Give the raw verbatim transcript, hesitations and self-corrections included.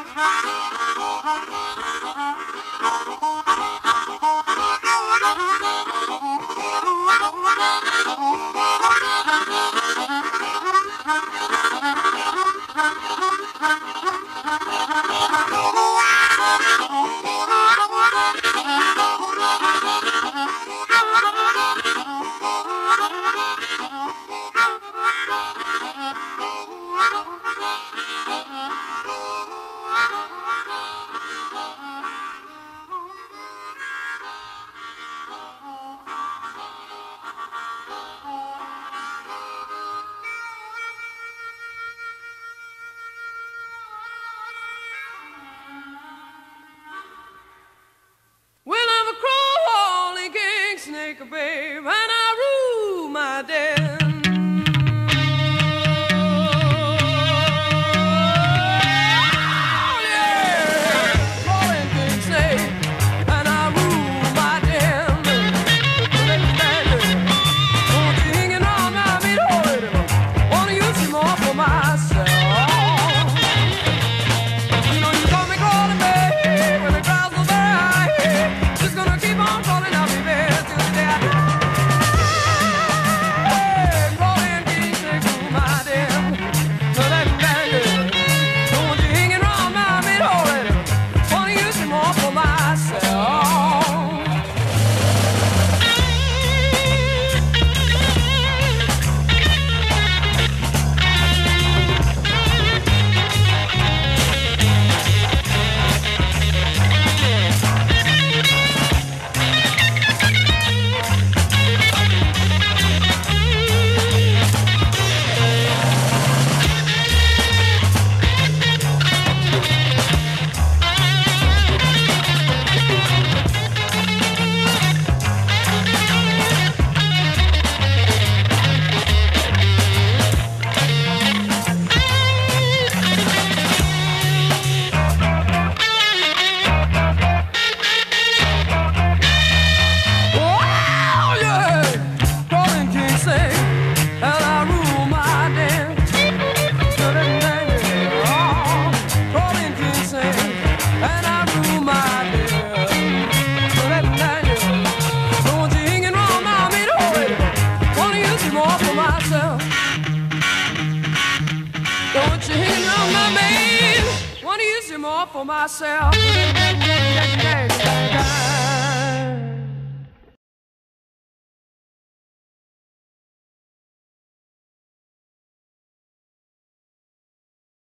Well, I'm a crawling kingsnake, babe, and I rule my den. Oh, yeah, crawling kingsnake, and I rule my den. Won't you hang around my meat hole? Wanna use him more for myself. You know you call me crawling, babe, when the crowds are there. Just gonna keep on calling, I'll be there till the day I die. Hey, crawling kingsnake through my den. So that bang, don't you hanging around my mid already? Wanna use him more for myself. Wow, yeah, crawling kingsnake, and I rule my den. Oh, crawling kingsnake, and I rule my den. Don't you hanging around my meat already? Wanna use you more for myself. Don't you hanging around my man? Wanna use you more for myself.